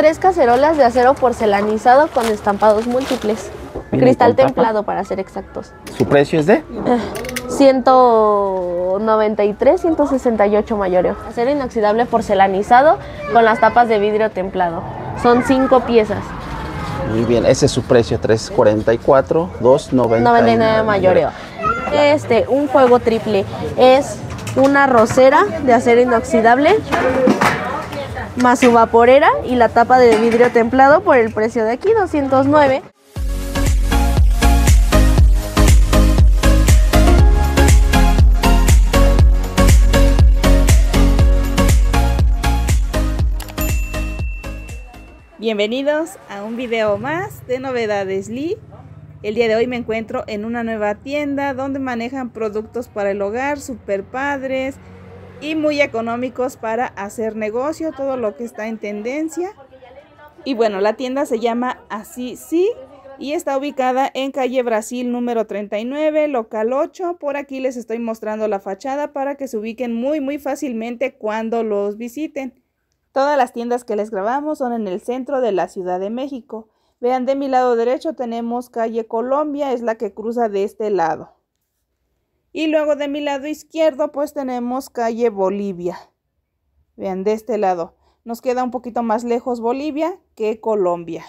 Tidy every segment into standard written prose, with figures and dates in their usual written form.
3 cacerolas de acero porcelanizado con estampados múltiples. Cristal templado, para ser exactos. ¿Su precio es de? 193, 168 mayoreo. Acero inoxidable porcelanizado con las tapas de vidrio templado. Son 5 piezas. Muy bien, ese es su precio, 344, 299 mayoreo. Un juego triple es una rosera de acero inoxidable más su vaporera y la tapa de vidrio templado por el precio de aquí, 209. Bienvenidos a un video más de Novedades Lee. El día de hoy me encuentro en una nueva tienda donde manejan productos para el hogar súper padres y muy económicos para hacer negocio, todo lo que está en tendencia. Y bueno, la tienda se llama Así Sí y está ubicada en calle Brasil número 39, local 8. Por aquí les estoy mostrando la fachada para que se ubiquen muy fácilmente cuando los visiten. Todas las tiendas que les grabamos son en el centro de la Ciudad de México. Vean, de mi lado derecho tenemos calle Colombia, es la que cruza de este lado. Y luego de mi lado izquierdo pues tenemos calle Bolivia. Vean, de este lado. Nos queda un poquito más lejos Bolivia que Colombia.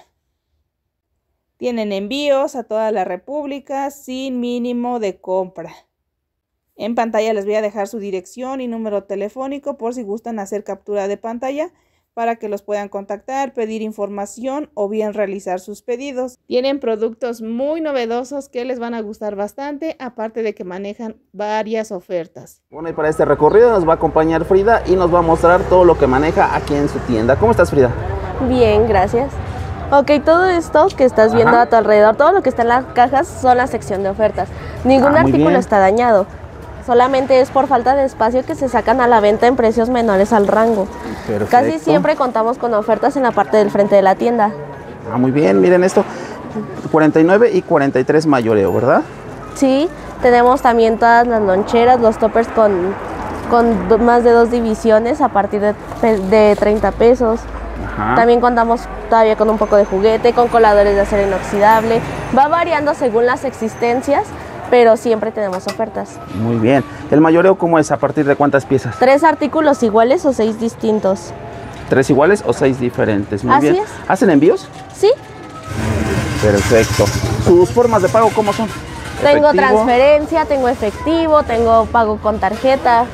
Tienen envíos a toda la República sin mínimo de compra. En pantalla les voy a dejar su dirección y número telefónico por si gustan hacer captura de pantalla para que los puedan contactar, pedir información o bien realizar sus pedidos. Tienen productos muy novedosos que les van a gustar bastante, aparte de que manejan varias ofertas. Bueno, y para este recorrido nos va a acompañar Frida y nos va a mostrar todo lo que maneja aquí en su tienda. ¿Cómo estás, Frida? Bien, gracias. Ok, todo esto que estás viendo a tu alrededor, todo lo que está en las cajas son la sección de ofertas. Ningún artículo está dañado. Solamente es por falta de espacio que se sacan a la venta en precios menores al rango. Perfecto. Casi siempre contamos con ofertas en la parte del frente de la tienda. Muy bien, miren esto, 49 y 43 mayoreo, ¿verdad? Sí, tenemos también todas las loncheras, los toppers con más de 2 divisiones a partir de 30 pesos. También contamos todavía con un poco de juguete, con coladores de acero inoxidable. Va variando según las existencias, pero siempre tenemos ofertas. Muy bien. ¿El mayoreo cómo es? ¿A partir de cuántas piezas? 3 artículos iguales o 6 distintos. 3 iguales o 6 diferentes. Muy bien. Así es. ¿Hacen envíos? Sí. Perfecto. ¿Sus formas de pago cómo son? Tengo transferencia, tengo efectivo, tengo pago con tarjeta.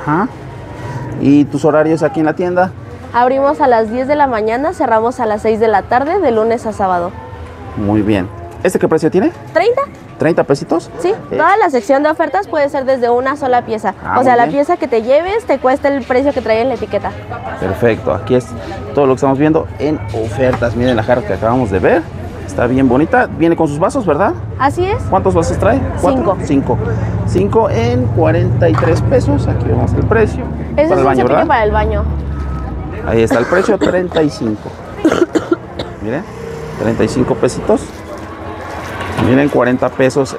¿Y tus horarios aquí en la tienda? Abrimos a las 10 de la mañana, cerramos a las 6 de la tarde, de lunes a sábado. Muy bien. ¿Este qué precio tiene? 30. ¿30 pesitos? Sí, toda la sección de ofertas puede ser desde una sola pieza. O sea, la pieza que te lleves te cuesta el precio que trae en la etiqueta. Perfecto, aquí es todo lo que estamos viendo en ofertas. Miren la jarra que acabamos de ver. Está bien bonita. Viene con sus vasos, ¿verdad? Así es. ¿Cuántos vasos trae? 5. 5 en 43 pesos. Aquí vemos el precio. Ese es un cepillo para el baño. Ahí está el precio, 35. Miren, 35 pesitos. Miren, 40 pesos.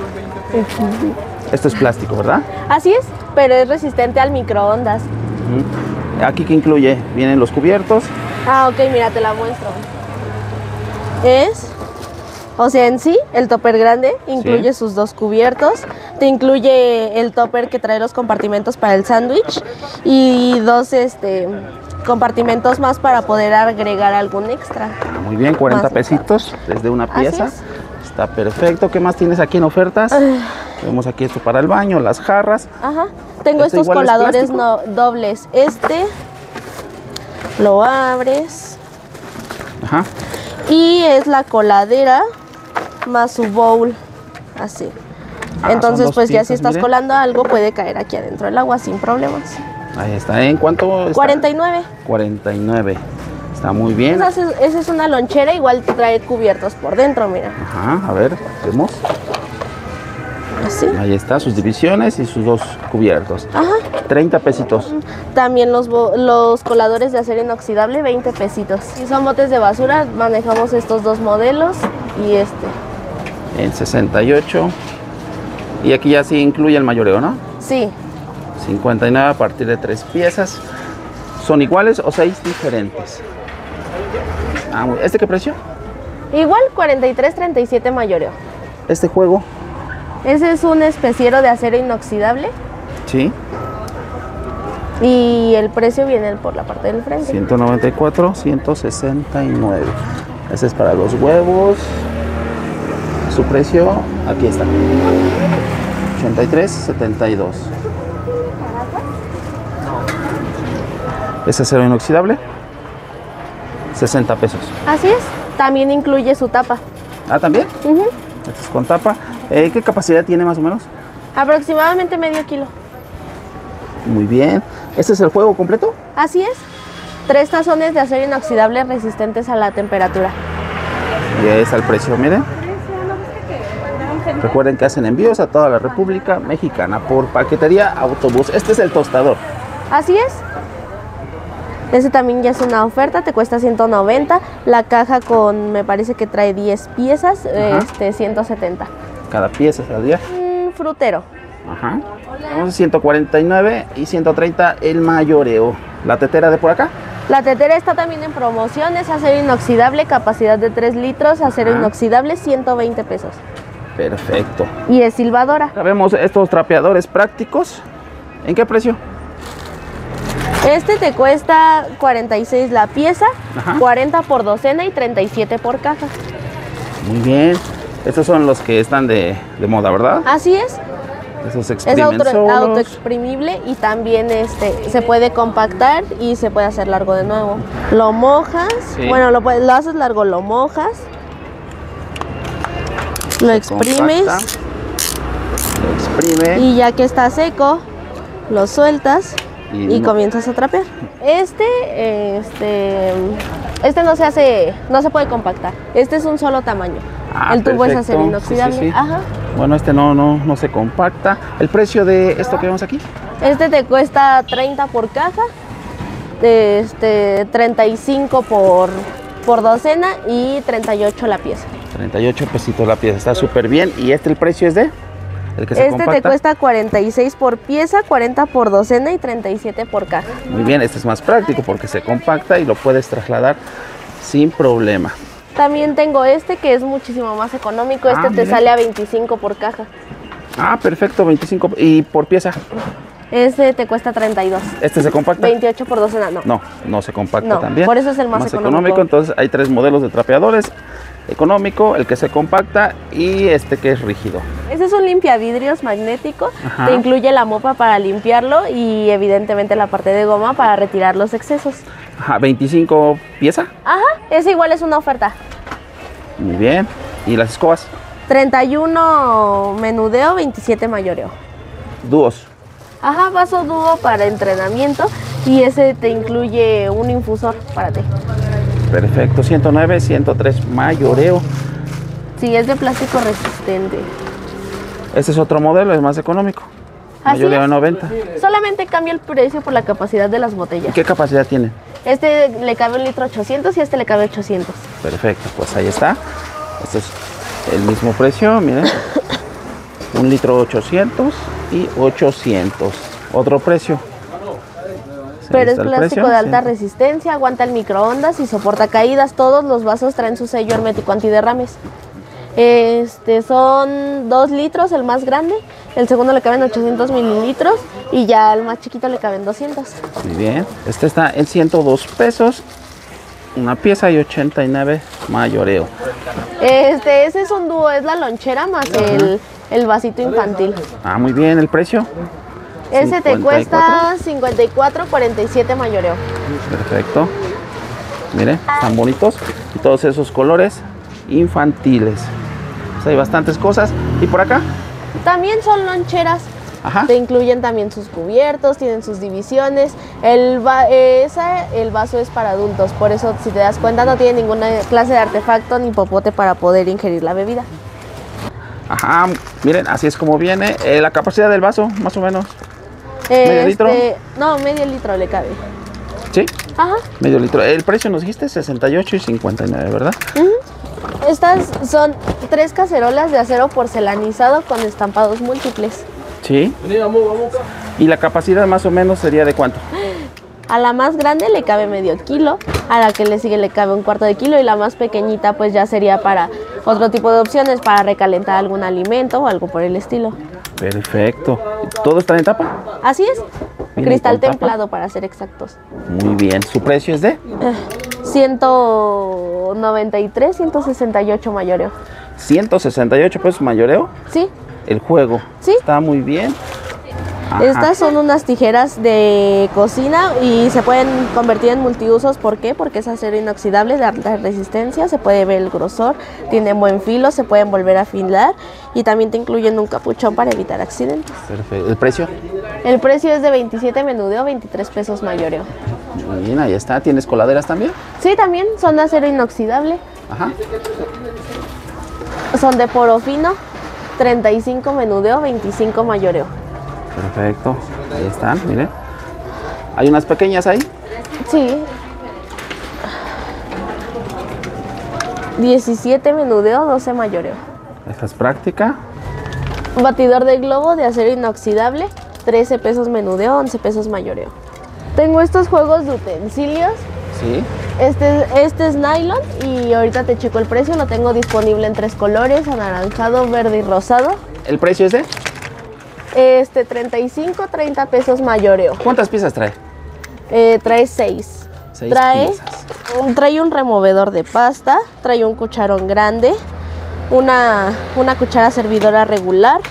Esto es plástico, ¿verdad? Así es, pero es resistente al microondas. ¿Aquí qué incluye? Vienen los cubiertos. Ok, mira, te la muestro. O sea, en sí, el topper grande incluye sus 2 cubiertos. Te incluye el topper que trae los compartimentos para el sándwich y 2 compartimentos más para poder agregar algún extra. Muy bien, 40 pesitos desde una pieza. Está perfecto. ¿Qué más tienes aquí en ofertas? Vemos aquí esto para el baño, las jarras. Tengo estos coladores dobles. Lo abres. Y es la coladera más su bowl. Así. Entonces, pues ya si estás colando algo, puede caer aquí adentro del agua sin problemas. Ahí está. ¿En cuánto está? 49. 49. Está muy bien. Esa es una lonchera, igual te trae cubiertos por dentro, mira. A ver, vemos. Así. Ahí está, sus divisiones y sus 2 cubiertos. 30 pesitos. También los coladores de acero inoxidable, 20 pesitos. Si son botes de basura, manejamos estos 2 modelos y En 68. Y aquí ya sí incluye el mayoreo, ¿no? Sí. 59 a partir de 3 piezas. ¿Son iguales o 6 diferentes? ¿Este qué precio? Igual 43.37 mayoreo. ¿Este juego? Ese es un especiero de acero inoxidable. Sí. Y el precio viene por la parte del frente. 194, 169. Ese es para los huevos. Su precio, aquí está. 83.72. ¿Es acero inoxidable? 60 pesos. Así es. También incluye su tapa. ¿También? Este es con tapa. ¿Qué capacidad tiene más o menos? Aproximadamente medio kilo. Muy bien. ¿Este es el juego completo? Así es. 3 tazones de acero inoxidable resistentes a la temperatura. Y ahí está el precio, miren. Recuerden que hacen envíos a toda la República Mexicana por paquetería autobús. Este es el tostador. Así es. Ese también ya es una oferta, te cuesta 190. La caja con, me parece que trae 10 piezas, 170. Cada pieza saldría. Frutero. Ajá. Vamos a 149 y 130 el mayoreo. ¿La tetera de por acá? La tetera está también en promoción, es acero inoxidable, capacidad de 3 litros, acero inoxidable, 120 pesos. Perfecto. Y es silbadora. Acá vemos estos trapeadores prácticos. ¿En qué precio? Este te cuesta 46 la pieza, 40 por docena y 37 por caja. Muy bien. Estos son los que están de moda, ¿verdad? Así es. Esos es autoexprimible y también se puede compactar y se puede hacer largo de nuevo. Lo mojas, bueno, lo haces largo, lo mojas, lo exprimes, y ya que está seco, lo sueltas y comienzas a trapear. Este no se puede compactar. Este es un solo tamaño. El tubo es acero inoxidable. Ajá. Bueno, este no se compacta. ¿El precio de esto que vemos aquí? Este te cuesta 30 por caja, 35 por docena y 38 la pieza. 38 pesitos la pieza, está súper bien. ¿Y el precio es de? El que se compacta. Te cuesta 46 por pieza, 40 por docena y 37 por caja. Muy bien, este es más práctico porque se compacta y lo puedes trasladar sin problema. También tengo que es muchísimo más económico. Te sale a 25 por caja. Perfecto, 25. ¿Y por pieza? Te cuesta 32. ¿Este se compacta? 28 por docena, no. No se compacta también. Por eso es el más económico. Entonces hay 3 modelos de trapeadores. Económico, el que se compacta y que es rígido. Este es un limpiavidrios magnético. Te incluye la mopa para limpiarlo y evidentemente la parte de goma para retirar los excesos. 25 pieza. Ese igual es una oferta. Muy bien. ¿Y las escobas? 31 menudeo, 27 mayoreo. Dúos. Vaso dúo para entrenamiento y ese te incluye un infusor para ti. Perfecto, 109, 103 mayoreo. Sí, es de plástico resistente. Este es otro modelo, es más económico. Mayoreo de 90. Solamente cambia el precio por la capacidad de las botellas. ¿Y qué capacidad tiene? Este le cabe 1 litro 800 y le cabe 800. Perfecto, pues ahí está. Este es el mismo precio, miren. 1 litro 800 y 800. Otro precio. Pero es plástico de alta resistencia, aguanta el microondas y soporta caídas. Todos los vasos traen su sello hermético antiderrames. Son 2 litros el más grande, el segundo le caben 800 mililitros y ya al más chiquito le caben 200. Muy bien, este está en 102 pesos, una pieza y 89 mayoreo. Ese es un dúo, es la lonchera más el vasito infantil. Muy bien, ¿el precio? Ese te cuesta 54.47 mayoreo. Perfecto. Miren, están bonitos y todos esos colores infantiles. Pues hay bastantes cosas. ¿Y por acá? También son loncheras. Te incluyen también sus cubiertos, tienen sus divisiones. El vaso es para adultos, por eso si te das cuenta no tiene ninguna clase de artefacto ni popote para poder ingerir la bebida. Miren, así es como viene. La capacidad del vaso, más o menos. ¿Medio litro? No, medio litro le cabe. ¿Sí? Medio litro. El precio nos dijiste 68 y 59, ¿verdad? Estas son 3 cacerolas de acero porcelanizado con estampados múltiples. Sí. ¿Y la capacidad más o menos sería de cuánto? A la más grande le cabe medio kilo, A la que le sigue le cabe 1/4 de kilo y la más pequeñita pues ya sería para otro tipo de opciones, para recalentar algún alimento o algo por el estilo. Perfecto. ¿Todo está en tapa? Así es. Viene Cristal con tapa. templado para ser exactos. Muy bien. ¿Su precio es de? 193, 168 mayoreo. 168 pesos mayoreo. Sí. El juego. Sí. Está muy bien. Ajá. Estas son unas tijeras de cocina y se pueden convertir en multiusos. ¿Por qué? Porque es acero inoxidable de alta resistencia, se puede ver el grosor, tienen buen filo, se pueden volver a afilar y también te incluyen un capuchón para evitar accidentes. Perfecto. ¿El precio? El precio es de 27 menudeo, 23 pesos mayoreo. Muy bien, ahí está. ¿Tienes coladeras también? Sí, también son de acero inoxidable, Ajá. son de poro fino, 35 menudeo, 25 mayoreo. Perfecto. Ahí están, miren. Hay unas pequeñas ahí. Sí. 17 menudeo, 12 mayoreo. Esta es práctica. Batidor de globo de acero inoxidable, 13 pesos menudeo, 11 pesos mayoreo. Tengo estos juegos de utensilios. Sí. Este es nylon y ahorita te checo el precio. Lo tengo disponible en 3 colores, anaranjado, verde y rosado. ¿El precio es de? 35, 30 pesos mayoreo. ¿Cuántas piezas trae? Trae 6. 6 piezas. Trae un removedor de pasta, trae un cucharón grande, una cuchara servidora regular,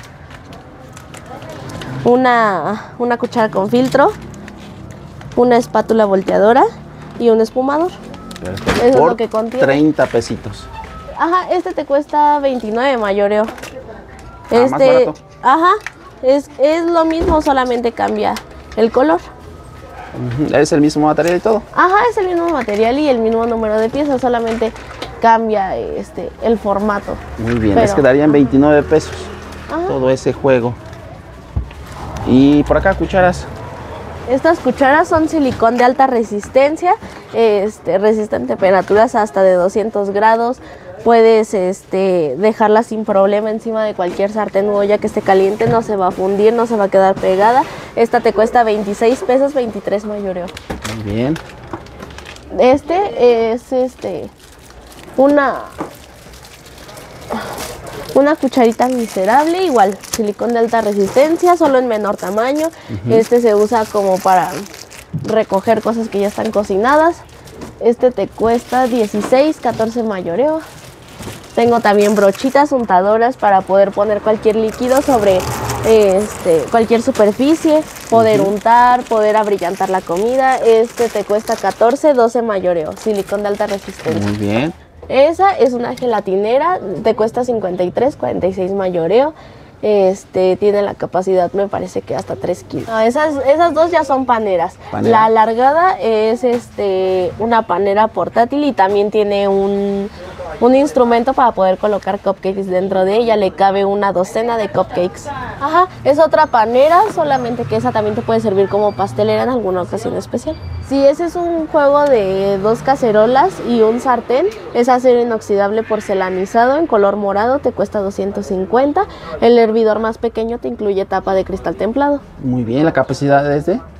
una cuchara con filtro, una espátula volteadora y un espumador. Perfecto. Eso es Por lo que contiene. 30 pesitos. Ajá, este te cuesta 29 mayoreo. Más barato. Ajá, es lo mismo, solamente cambia el color. Ujú. ¿Es el mismo material y todo? Ajá, es el mismo material y el mismo número de piezas, solamente cambia el formato. Muy bien, Pero- es que darían 29 pesos Ajá. todo ese juego. Y por acá cucharas. Estas cucharas son silicón de alta resistencia, resisten temperaturas hasta de 200 grados. Puedes dejarla sin problema encima de cualquier sartén o olla que esté caliente, no se va a fundir, no se va a quedar pegada. Esta te cuesta 26 pesos, 23 mayoreo. Muy bien. Este es una cucharita miserable, igual, silicón de alta resistencia, solo en menor tamaño. Este se usa como para recoger cosas que ya están cocinadas. Este te cuesta 16, 14 mayoreo. Tengo también brochitas untadoras para poder poner cualquier líquido sobre cualquier superficie, poder untar, poder abrillantar la comida. Este te cuesta 14, 12 mayoreo, silicón de alta resistencia. Muy bien. Esa es una gelatinera, te cuesta 53, 46 mayoreo. Tiene la capacidad, me parece que hasta 3 kilos. No, esas dos ya son paneras. Panera. La alargada es una panera portátil y también tiene un instrumento para poder colocar cupcakes dentro de ella. Le cabe una docena de cupcakes. Ajá, es otra panera, solamente que esa también te puede servir como pastelera en alguna ocasión especial. Sí, ese es un juego de 2 cacerolas y un sartén. Es acero inoxidable porcelanizado en color morado, te cuesta 250. El hervidor más pequeño te incluye tapa de cristal templado. Muy bien, la capacidad es de.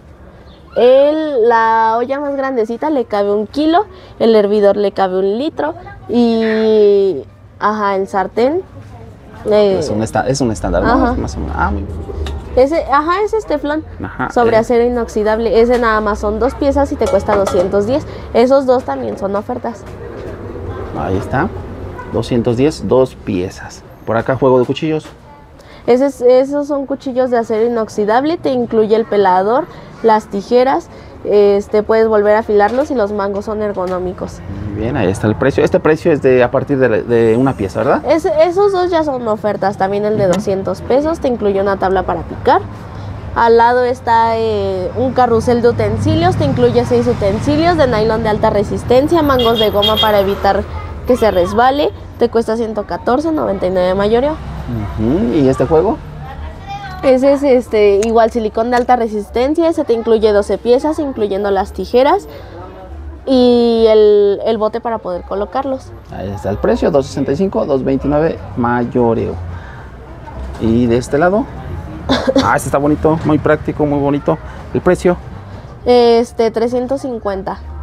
La olla más grandecita le cabe 1 kilo, el hervidor le cabe 1 litro y el sartén Es un estándar, ¿no? Ajá. Más o menos. Muy bien. es teflón Ajá, sobre acero inoxidable. Ese nada más son 2 piezas y te cuesta 210. Esos dos también son ofertas. Ahí está. 210, 2 piezas. Por acá juego de cuchillos. Esos son cuchillos de acero inoxidable, te incluye el pelador, las tijeras, puedes volver a afilarlos y los mangos son ergonómicos. Muy bien, ahí está el precio. Este precio es a partir de una pieza, ¿verdad? Esos dos ya son ofertas, también el de 200 pesos, te incluye una tabla para picar. Al lado está un carrusel de utensilios, te incluye 6 utensilios de nylon de alta resistencia, mangos de goma para evitar que se resbale, te cuesta 114.99 mayoreo. ¿Y este juego? Ese es igual silicón de alta resistencia, ese te incluye 12 piezas, incluyendo las tijeras y el bote para poder colocarlos. Ahí está el precio, 265, 229 mayoreo. Y de este lado, este está bonito, muy práctico, muy bonito. El precio, 350.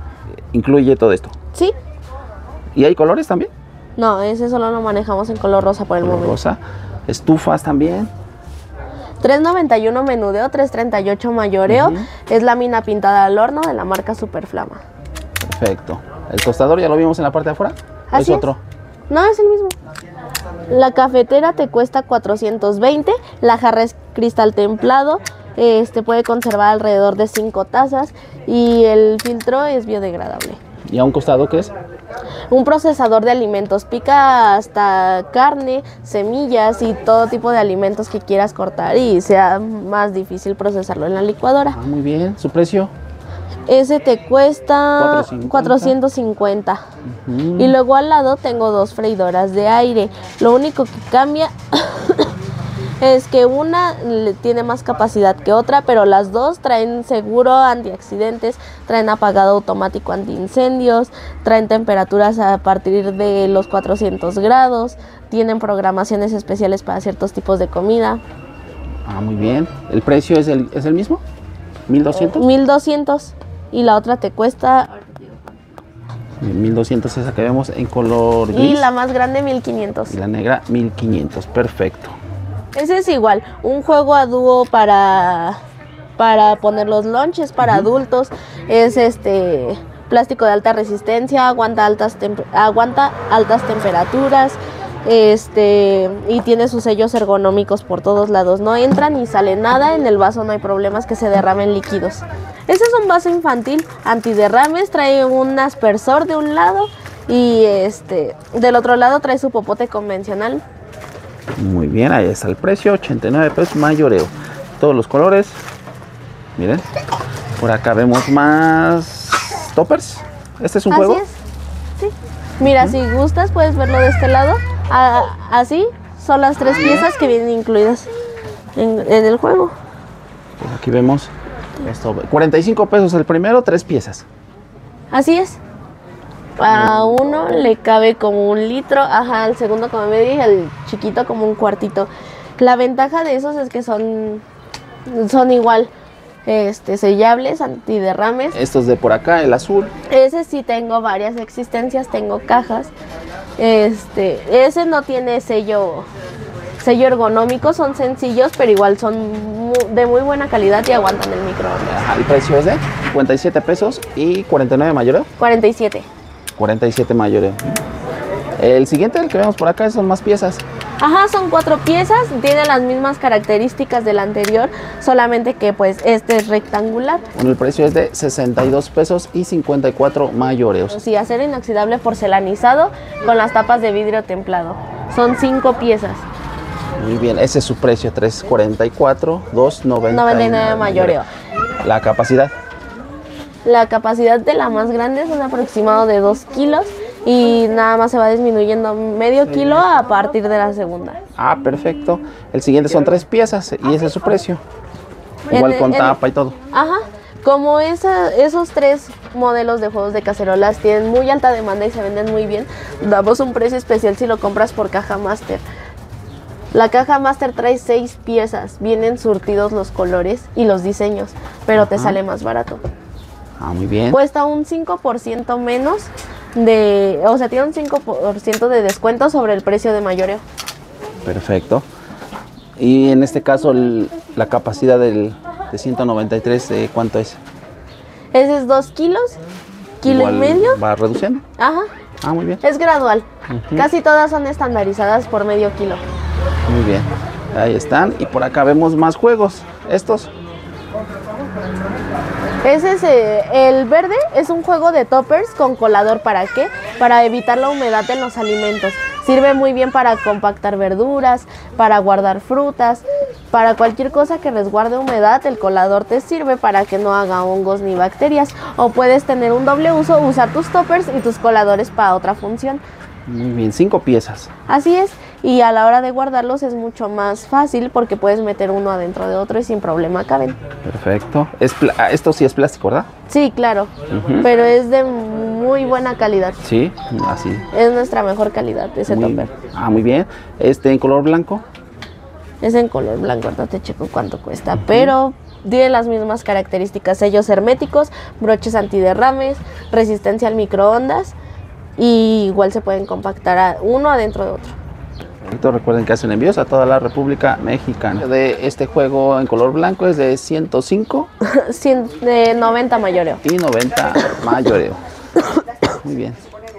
incluye todo esto. Sí. ¿Y hay colores también? No, ese solo lo manejamos en color rosa por el momento. Rosa. Estufas también. $3.91 menudeo, $3.38 mayoreo. Es lámina pintada al horno de la marca Superflama. Perfecto. ¿El tostador ya lo vimos en la parte de afuera? ¿O es otro? No, es el mismo. La cafetera te cuesta $420. La jarra es cristal templado. Puede conservar alrededor de 5 tazas. Y el filtro es biodegradable. ¿Y a un costado qué es? Un procesador de alimentos. Pica hasta carne, semillas y todo tipo de alimentos que quieras cortar y sea más difícil procesarlo en la licuadora. Ah, muy bien. ¿Su precio? Ese te cuesta $450. Y luego al lado tengo 2 freidoras de aire. Lo único que cambia es que una tiene más capacidad que otra, pero las dos traen seguro antiaccidentes, traen apagado automático antiincendios, traen temperaturas a partir de los 400 grados, tienen programaciones especiales para ciertos tipos de comida. Ah, muy bien. ¿El precio es el mismo? ¿$1,200? $1,200. Y la otra te cuesta... 1,200 esa que vemos en color gris. Y la más grande, 1,500. Y la negra, 1,500. Perfecto. Ese es igual, un juego a dúo para poner los lonches para adultos. Es plástico de alta resistencia, aguanta altas temperaturas. Y tiene sus sellos ergonómicos por todos lados. No entra ni sale nada, en el vaso no hay problemas que se derramen líquidos. Este es un vaso infantil antiderrames, trae un aspersor de un lado y del otro lado trae su popote convencional. Muy bien, ahí está el precio, 89 pesos mayoreo. Todos los colores. Miren, por acá vemos más toppers. ¿Este es un juego? Así es, sí. Mira, si gustas puedes verlo de este lado. Así son las 3 piezas que vienen incluidas en el juego. Pues aquí vemos esto, 45 pesos el primero, 3 piezas. Así es. A uno le cabe como 1 litro, al segundo como medio y al chiquito como 1/4. La ventaja de esos es que son igual sellables, antiderrames. Estos de por acá, el azul. Ese sí tengo varias existencias, tengo cajas. Ese no tiene sello ergonómico, son sencillos, pero igual son de muy buena calidad y aguantan el microondas. El precio es de 57 pesos y 49 mayoreo. 47. 47 mayoreo. El siguiente, el que vemos por acá, son más piezas. Son 4 piezas, tiene las mismas características del anterior, solamente que pues este es rectangular. Bueno, el precio es de 62 pesos y 54 mayoreos. Sí, acero inoxidable porcelanizado con las tapas de vidrio templado. Son 5 piezas. Muy bien, ese es su precio, 344, 299 mayoreo. La capacidad. La capacidad de la más grande es un aproximado de 2 kilos y nada más se va disminuyendo medio kilo a partir de la segunda. Ah, perfecto. El siguiente son 3 piezas y ese es su precio. Igual con tapa y todo. Como esos 3 modelos de juegos de cacerolas tienen muy alta demanda y se venden muy bien, damos un precio especial si lo compras por caja Master. La caja Master trae 6 piezas, vienen surtidos los colores y los diseños, pero te sale más barato. Muy bien. Cuesta un 5% menos tiene un 5% de descuento sobre el precio de mayoreo. Perfecto. Y en este caso la capacidad de 193, ¿cuánto es? Ese es 2 kilos, kilo y medio. ¿Va reduciendo? Muy bien. Es gradual. Casi todas son estandarizadas por medio kilo. Muy bien. Ahí están. Y por acá vemos más juegos. Estos. Ese es el verde, es un juego de toppers con colador. ¿Para qué? Para evitar la humedad en los alimentos. Sirve muy bien para compactar verduras, para guardar frutas, para cualquier cosa que resguarde humedad. El colador te sirve para que no haga hongos ni bacterias. O puedes tener un doble uso, usar tus toppers y tus coladores para otra función. Muy bien, 5 piezas. Así es, y a la hora de guardarlos es mucho más fácil porque puedes meter uno adentro de otro y sin problema caben. Perfecto. Esto sí es plástico, ¿verdad? Sí, claro, pero es de muy buena calidad. Sí, así. Es nuestra mejor calidad ese topper. Muy bien. ¿En color blanco? Es en color blanco, ahorita te checo cuánto cuesta, pero Tiene las mismas características, sellos herméticos, broches antiderrames, resistencia al microondas y igual se pueden compactar uno adentro de otro. Recuerden que hacen envíos a toda la República Mexicana. De este juego en color blanco es de 105 de 90 mayoreo. Y 90 mayoreo. Muy bien.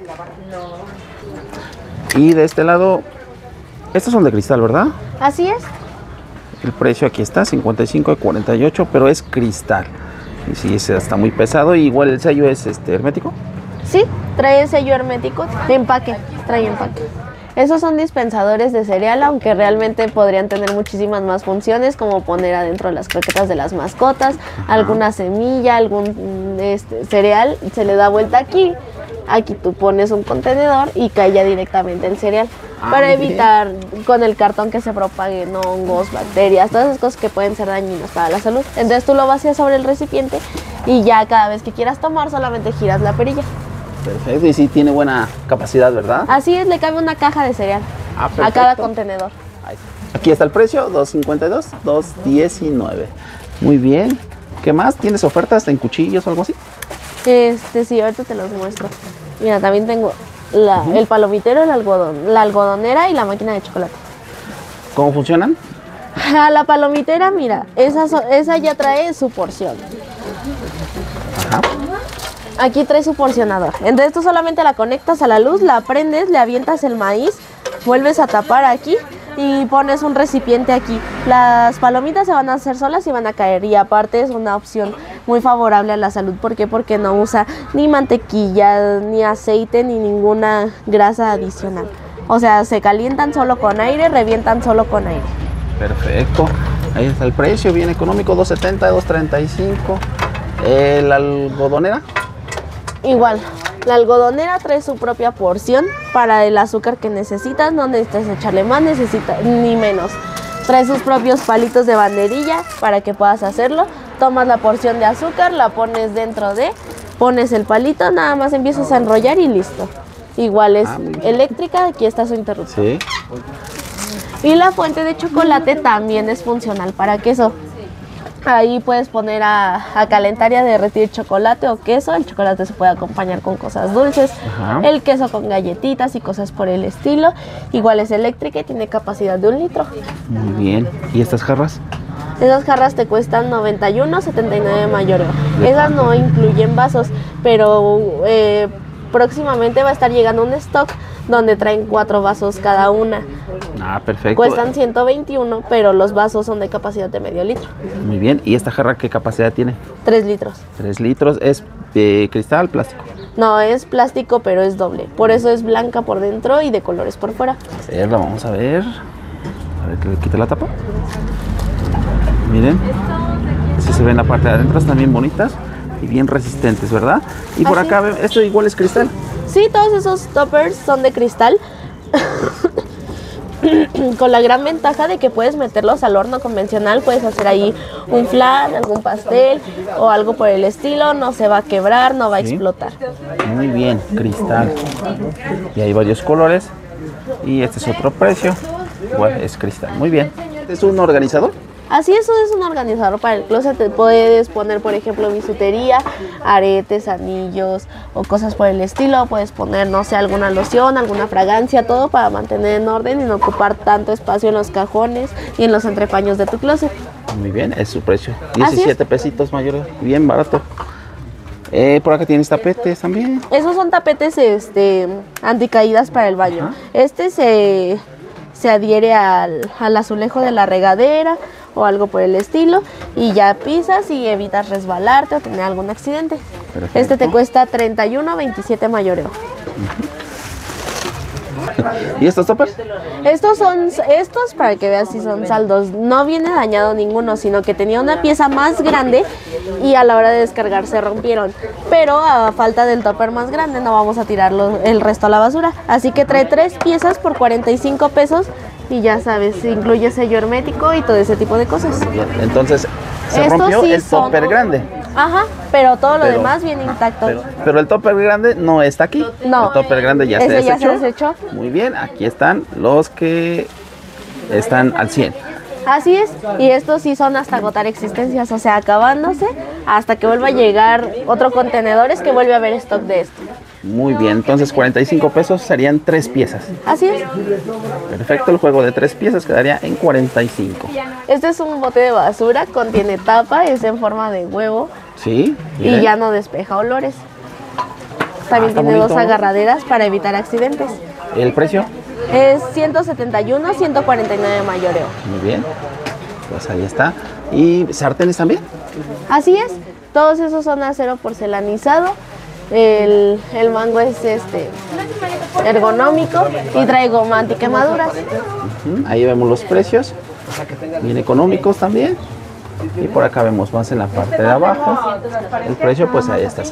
Y de este lado, estos son de cristal, ¿verdad? Así es. El precio aquí está, 55 de 48, pero es cristal. Y sí, ese está muy pesado. Y igual el sello es hermético. Sí, trae sello hermético, empaque, trae empaque. Esos son dispensadores de cereal, aunque realmente podrían tener muchísimas más funciones, como poner adentro las croquetas de las mascotas, alguna semilla, algún cereal, se le da vuelta aquí. Aquí tú pones un contenedor y cae ya directamente el cereal. Para evitar con el cartón que se propaguen hongos, bacterias, todas esas cosas que pueden ser dañinas para la salud. Entonces tú lo vacías sobre el recipiente y ya cada vez que quieras tomar solamente giras la perilla. Perfecto, y sí tiene buena capacidad, ¿verdad? Así es, le cabe una caja de cereal a cada contenedor. Aquí está el precio, $2.52, $2.19. Muy bien. ¿Qué más? ¿Tienes ofertas en cuchillos o algo así? Sí, ahorita te los muestro. Mira, también tengo el palomitero, el algodón, la algodonera y la máquina de chocolate. ¿Cómo funcionan? A la palomitera, mira, esa ya trae su porción. Ajá. Aquí trae su porcionador. Entonces tú solamente la conectas a la luz, la prendes, le avientas el maíz, vuelves a tapar aquí y pones un recipiente aquí. Las palomitas se van a hacer solas y van a caer. Y aparte es una opción muy favorable a la salud. ¿Por qué? Porque no usa ni mantequilla, ni aceite, ni ninguna grasa adicional. O sea, se calientan solo con aire, revientan solo con aire. Perfecto. Ahí está el precio, bien económico, $2.70, $2.35. ¿La algodonera? Igual, la algodonera trae su propia porción para el azúcar que necesitas, no necesitas echarle más ni menos. Trae sus propios palitos de banderilla para que puedas hacerlo. Tomas la porción de azúcar, la pones pones el palito, nada más empiezas a enrollar y listo. Igual es eléctrica, aquí está su interruptor. Sí. Y la fuente de chocolate también es funcional para queso. Ahí puedes poner a calentar y a derretir chocolate o queso. El chocolate se puede acompañar con cosas dulces. Ajá. El queso con galletitas y cosas por el estilo. Igual es eléctrica y tiene capacidad de 1 litro. Muy bien. ¿Y estas jarras? Esas jarras te cuestan $91.79 mayoreo. Esas no incluyen vasos, pero próximamente va a estar llegando un stock donde traen 4 vasos cada una. Ah, perfecto. Cuestan 121, pero los vasos son de capacidad de medio litro. Muy bien. ¿Y esta jarra qué capacidad tiene? 3 litros. 3 litros. ¿Es de cristal, plástico? No, es plástico, pero es doble. Por eso es blanca por dentro y de colores por fuera. Vamos a ver. A ver que le quite la tapa. Miren. Así se ven la parte de adentro. Están bien bonitas y bien resistentes, ¿verdad? Y por acá, esto igual es cristal. Sí, todos esos toppers son de cristal. Con la gran ventaja de que puedes meterlos al horno convencional, puedes hacer ahí un flan, algún pastel o algo por el estilo, no se va a quebrar, no va a explotar. Muy bien, cristal. Y hay varios colores y este es otro precio, igual es cristal. Muy bien. ¿Es un organizador? Así es un organizador para el closet. Te puedes poner, por ejemplo, bisutería, aretes, anillos o cosas por el estilo. Puedes poner, no sé, alguna loción, alguna fragancia, todo para mantener en orden y no ocupar tanto espacio en los cajones y en los entrepaños de tu closet. Muy bien, es su precio. 17 pesitos mayores, bien barato. Por acá tienes tapetes también. Esos son tapetes anticaídas para el baño. Ajá. Se adhiere al azulejo de la regadera o algo por el estilo y ya pisas y evitas resbalarte o tener algún accidente. Perfecto. Este te cuesta $31.27 mayoreo. ¿Y estos toppers? Estos para que veas si son saldos. No viene dañado ninguno, sino que tenía una pieza más grande y a la hora de descargar se rompieron. Pero a falta del topper más grande no vamos a tirar el resto a la basura. Así que trae 3 piezas por 45 pesos y ya sabes, incluye sello hermético y todo ese tipo de cosas. Bien, entonces se rompió el topper grande. Ajá, pero todo lo demás viene intacto. Pero el topper grande no está aquí. No. El topper grande ya se desechó. Muy bien, aquí están los que están al 100. Así es, y estos sí son hasta agotar existencias, o sea, acabándose hasta que vuelva a llegar otro contenedor, es que vuelve a haber stock de esto. Muy bien, entonces 45 pesos serían 3 piezas. Así es. Perfecto, el juego de 3 piezas quedaría en 45. Este es un bote de basura, contiene tapa, es en forma de huevo. Sí. Y ya no despeja olores. También tiene bonito. 2 agarraderas para evitar accidentes. ¿El precio? Es 171, 149 mayoreo. Muy bien, pues ahí está. ¿Y sartenes también? Así es, todos esos son acero porcelanizado. El mango es ergonómico y trae goma antiquemaduras. Ahí vemos los precios, bien económicos también. Y por acá vemos más en la parte de abajo. El precio pues ahí está,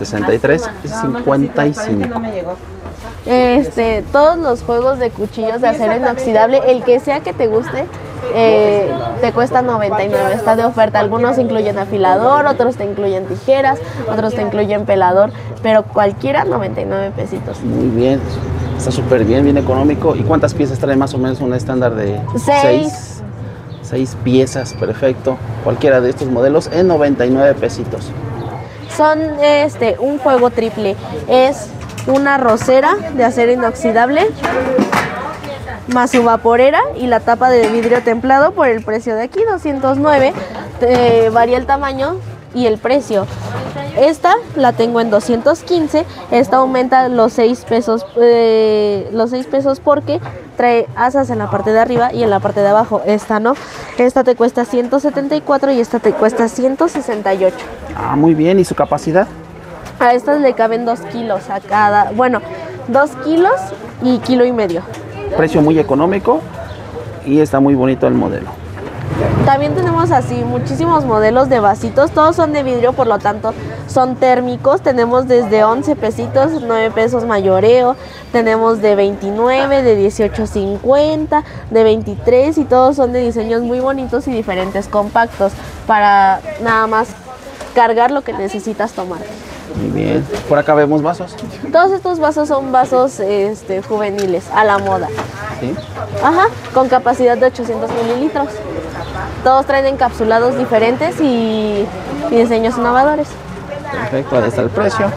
63.55. Todos los juegos de cuchillos de acero inoxidable, el que sea que te guste, te cuesta 99, está de oferta. Algunos incluyen afilador, otros te incluyen tijeras, otros te incluyen pelador, pero cualquiera 99 pesitos. Muy bien, está súper bien, bien económico. ¿Y cuántas piezas trae más o menos un estándar de 6? 6 piezas, perfecto. Cualquiera de estos modelos en 99 pesitos. Son un juego triple, es una rosera de acero inoxidable más su vaporera y la tapa de vidrio templado por el precio de aquí, 209. Varía el tamaño y el precio. Esta la tengo en 215. Esta aumenta los 6 pesos, porque trae asas en la parte de arriba y en la parte de abajo. Esta no. Esta te cuesta 174 y esta te cuesta 168. Ah, muy bien. ¿Y su capacidad? A estas le caben 2 kilos a cada. Bueno, 2 kilos y kilo y medio. Precio muy económico y está muy bonito el modelo. También tenemos así muchísimos modelos de vasitos, todos son de vidrio, por lo tanto son térmicos. Tenemos desde 11 pesitos, 9 pesos mayoreo, tenemos de 29, de 18.50, de 23 y todos son de diseños muy bonitos y diferentes, compactos, para nada más cargar lo que necesitas tomar. Muy bien. Por acá vemos vasos. Todos estos vasos son vasos juveniles, a la moda. ¿Sí? Ajá, con capacidad de 800 mililitros. Todos traen encapsulados diferentes y diseños innovadores. Perfecto, ahí está el precio.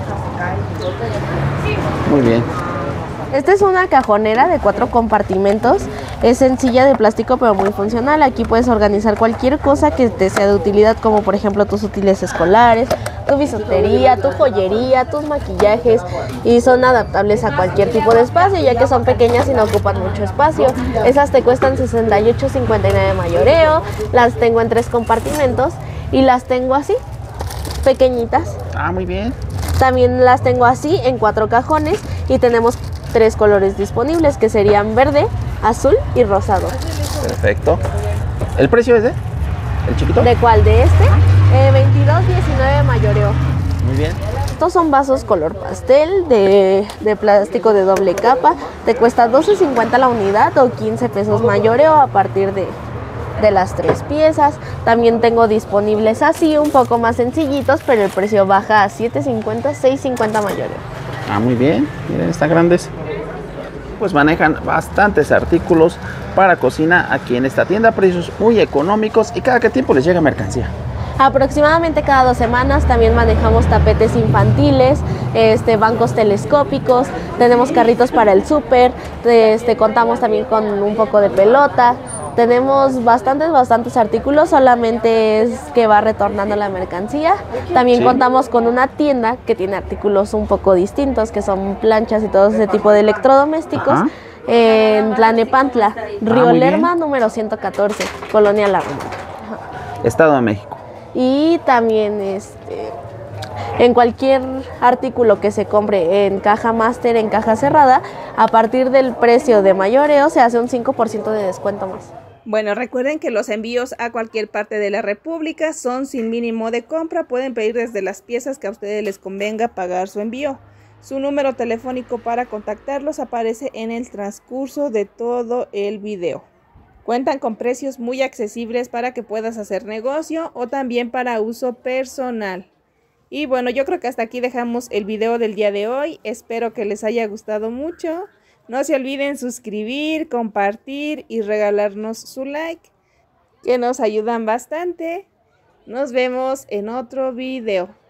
Muy bien. Esta es una cajonera de 4 compartimentos. Es sencilla, de plástico, pero muy funcional. Aquí puedes organizar cualquier cosa que te sea de utilidad, como por ejemplo tus útiles escolares, tu bisutería, tu joyería, tus maquillajes, y son adaptables a cualquier tipo de espacio, ya que son pequeñas y no ocupan mucho espacio. Esas te cuestan 68.59 mayoreo. Las tengo en 3 compartimentos y las tengo así, pequeñitas. Ah, muy bien. También las tengo así en 4 cajones y tenemos 3 colores disponibles, que serían verde, azul y rosado. Perfecto. ¿El precio es de? ¿El chiquito? ¿De cuál? ¿De este? 22.19 mayoreo. Muy bien. Estos son vasos color pastel de plástico de doble capa. Te cuesta 12.50 la unidad o 15 pesos mayoreo a partir de las 3 piezas. También tengo disponibles así, un poco más sencillitos, pero el precio baja a 7.50, 6.50 mayoreo. Ah, muy bien. Miren, están grandes. Pues manejan bastantes artículos para cocina aquí en esta tienda, precios muy económicos. ¿Y cada qué tiempo les llega mercancía? Aproximadamente cada 2 semanas. También manejamos tapetes infantiles, bancos telescópicos, tenemos carritos para el súper, contamos también con un poco de pelota. Tenemos bastantes artículos, solamente es que va retornando la mercancía. También contamos con una tienda que tiene artículos un poco distintos, que son planchas y todo ese tipo de electrodomésticos. En Tlalnepantla, Río Lerma, número 114, Colonia La Roma. Estado de México. Y también en cualquier artículo que se compre en caja máster, en caja cerrada, a partir del precio de mayoreo se hace un 5% de descuento más. Bueno, recuerden que los envíos a cualquier parte de la República son sin mínimo de compra. Pueden pedir desde las piezas que a ustedes les convenga pagar su envío. Su número telefónico para contactarlos aparece en el transcurso de todo el video. Cuentan con precios muy accesibles para que puedas hacer negocio o también para uso personal. Y bueno, yo creo que hasta aquí dejamos el video del día de hoy. Espero que les haya gustado mucho. No se olviden suscribir, compartir y regalarnos su like. que nos ayudan bastante. Nos vemos en otro video.